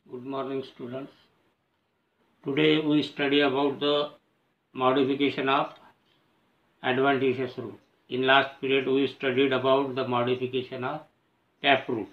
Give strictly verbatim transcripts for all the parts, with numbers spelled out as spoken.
Good morning, students. Today we study about the modification of adventitious root. In last period we studied about the modification of taproot.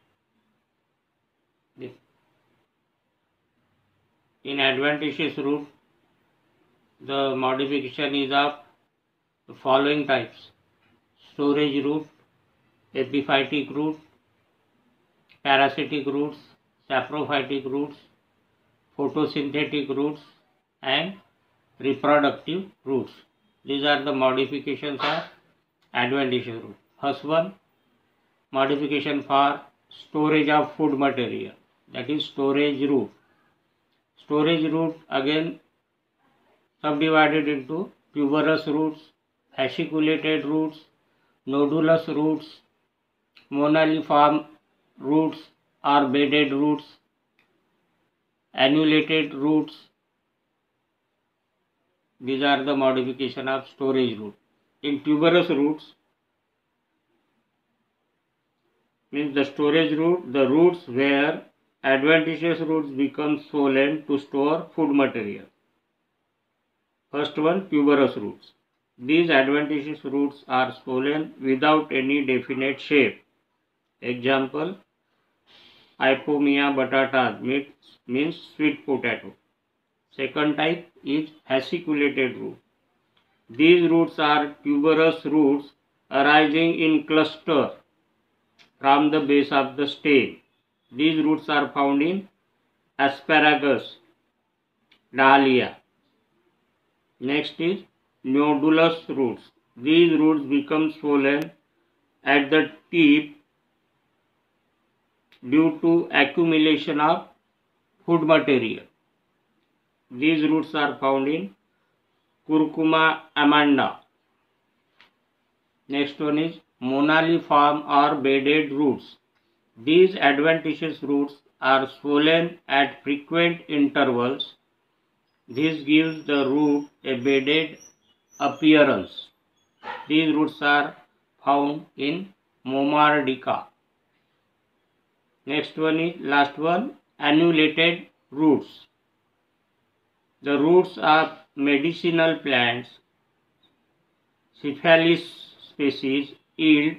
In adventitious root, the modification is of the following types: storage root, epiphytic root, parasitic roots, saprophytic roots, photosynthetic roots, and reproductive roots. These are the modifications of adventitious root. First one, modification for storage of food material, that is storage root. Storage root again subdivided into tuberous roots, fasciculated roots, nodulous roots, monaliform roots or bedded roots, annulated roots. These are the modification of storage root. In tuberous roots, means the storage root, the roots where adventitious roots become swollen to store food material. First one, tuberous roots. These adventitious roots are swollen without any definite shape. Example, Ipomia batata means sweet potato. Second type is fasciculated root. These roots are tuberous roots arising in cluster from the base of the stem. These roots are found in asparagus, dahlia. Next is nodulous roots. These roots become swollen at the tip due to accumulation of food material. These roots are found in Curcuma amanda. Next one is monaliform or bedded roots. These adventitious roots are swollen at frequent intervals. This gives the root a bedded appearance. These roots are found in Momardica. Next one is last one, annulated roots. The roots of medicinal plants, Syphilis species, yield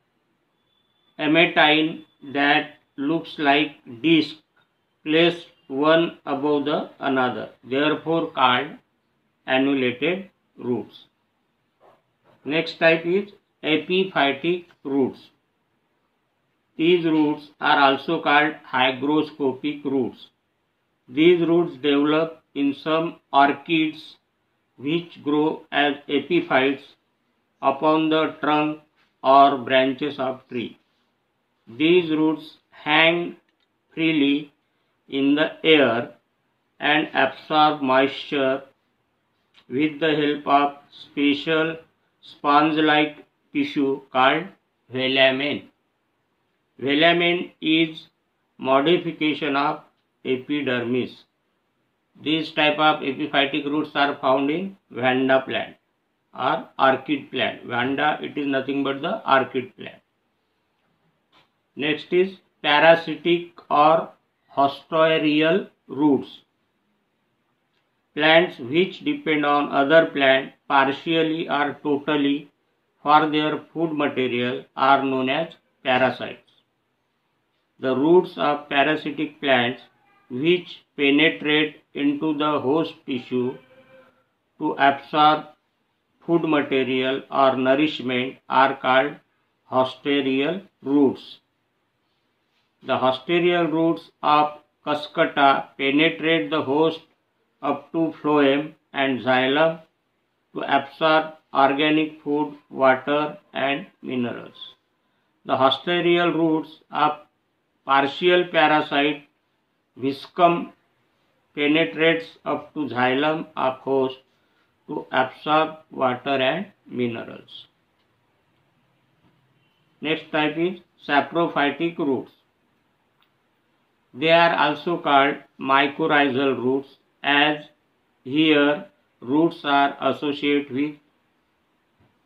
amethine that looks like disc placed one above the another, therefore called annulated roots. Next type is epiphytic roots. These roots are also called hygroscopic roots. These roots develop in some orchids which grow as epiphytes upon the trunk or branches of tree. These roots hang freely in the air and absorb moisture with the help of special sponge-like tissue called velamen. Velamen is modification of epidermis. These type of epiphytic roots are found in Vanda plant or orchid plant. Vanda, it is nothing but the orchid plant. Next is parasitic or hostoerial roots. Plants which depend on other plants partially or totally for their food material are known as parasites. The roots of parasitic plants which penetrate into the host tissue to absorb food material or nourishment are called hostoerial roots. The hostoerial roots of Cuscuta penetrate the host up to phloem and xylem to absorb organic food, water and minerals. The hostoerial roots of partial parasite Viscum penetrates up to xylem of host to absorb water and minerals. Next type is saprophytic roots. They are also called mycorrhizal roots, as here roots are associated with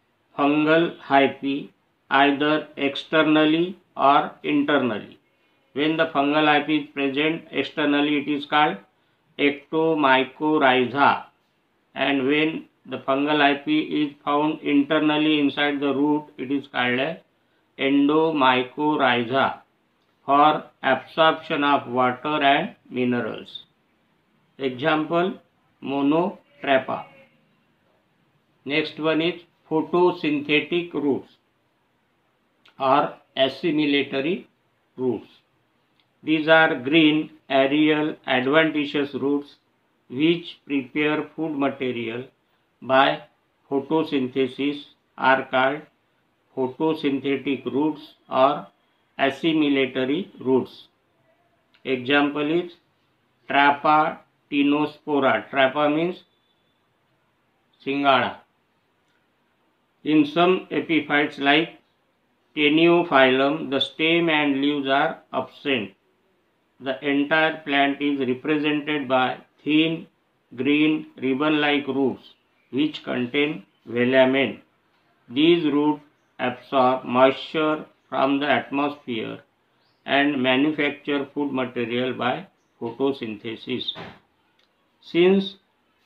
fungal hyphae either externally or internally. When the fungal hyphae is present externally, it is called ectomycorrhiza, and when the fungal hyphae is found internally inside the root, it is called a endomycorrhiza for absorption of water and minerals. Example, Monotrappa. Next one is photosynthetic roots or assimilatory roots. These are green, aerial, adventitious roots which prepare food material by photosynthesis are called photosynthetic roots or assimilatory roots. Example is Trapatinospora. Trappa means Singada. In some epiphytes like Teniophyllum, the stem and leaves are absent. The entire plant is represented by thin, green, ribbon-like roots which contain velamen. These roots absorb moisture from the atmosphere and manufacture food material by photosynthesis. Since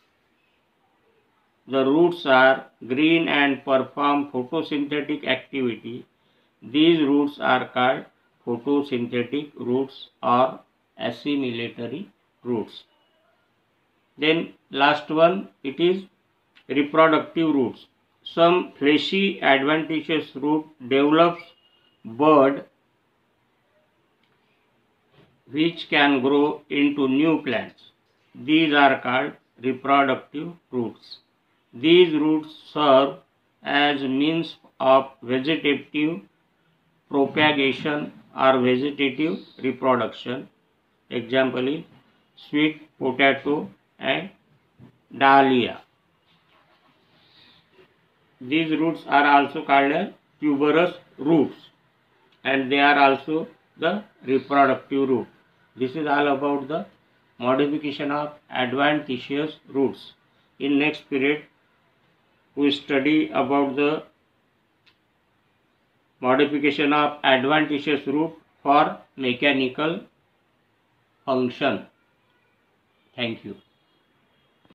the roots are green and perform photosynthetic activity, these roots are called photosynthetic roots or assimilatory roots. Then last one, it is reproductive roots. Some fleshy adventitious root develops bud which can grow into new plants. These are called reproductive roots. These roots serve as means of vegetative propagation or vegetative reproduction. Example is sweet potato and dahlia. These roots are also called as tuberous roots, and they are also the reproductive root. This is all about the modification of adventitious roots. In next period, we study about the modification of adventitious root for mechanical function. Thank you.